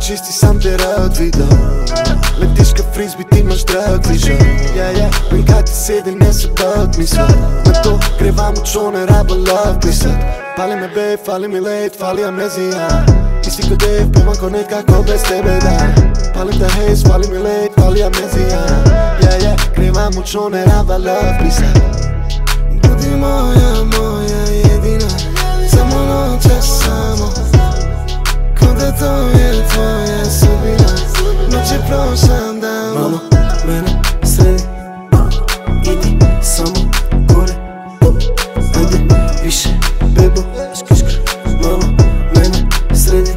čisti sam te rad video. Letiš ka frisbee, ti imaš drag vision. Vem kaj ti sedi, ne se bak mislit. Na to grevamo čone, raba love pisat. Fali me babe, fali mi late, fali amnezija. Isti ko Dave, pevam ko nekako bez tebe da. Palim da haze, fali mi late, fali amnezija. Grevamo čone, raba love pisat. Budi moja, moja jedina, samo noćas samo. Ko da to je tvoja sudbina, noć je prošla dan. Malo mene sredi, idi samo gore. Ajde više bebo, malo mene sredi,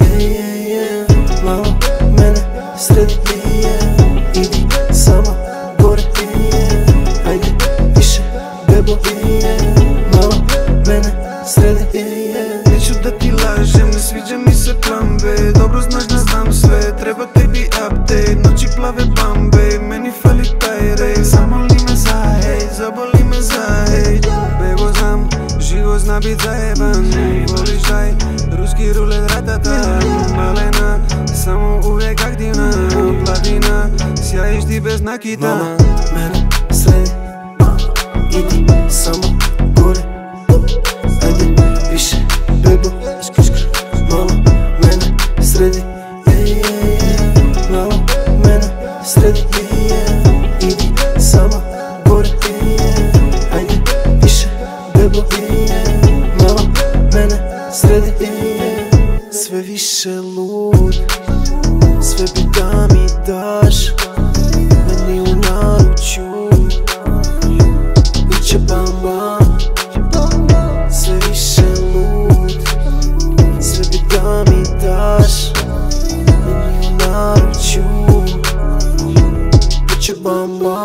malo mene sredi, idi samo gore. Ajde više bebo, malo mene sredi. Neću da ti lažem, ne sviđa mi se plan B. Dobro znaš da znam sve, treba tebi update. Noći plave bambe, meni fali taj rej. Zamoli me za hej, zaboli me za hej. Bebo znam, život zna bit zajeban. Voliš taj ruski rulet ratata. Malena, samo uvijek aktivna. Platina, sjajiš ti bez nakita. Mama, mene sredi, idi samo gore. Ajde više bebo, malo mene sredi, malo mene sredi, idi samo gore. Ajde više bebo, malo mene sredi. Sve više lud, sve bi da mi daš, meni u naručju biće bamba. Sve više lud, sve bi da mi daš, meni u naručju biće bamba.